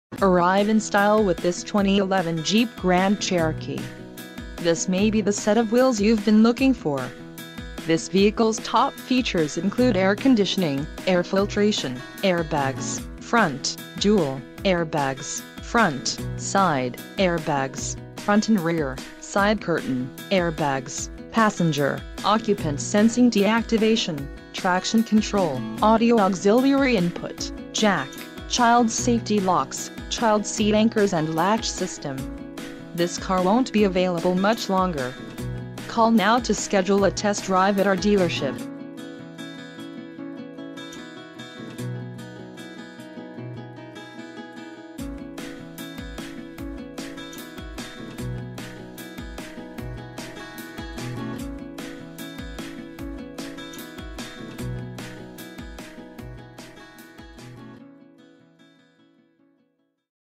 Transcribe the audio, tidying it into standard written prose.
Arrive in style with this 2011 Jeep Grand Cherokee. This may be the set of wheels you've been looking for. This vehicle's top features include air conditioning, air filtration, airbags, front, dual, airbags, front, side, airbags, front and rear, side curtain, airbags, passenger, occupant sensing deactivation, traction control, audio auxiliary input, jack, child safety locks, child seat anchors and latch system. This car won't be available much longer. Call now to schedule a test drive at our dealership.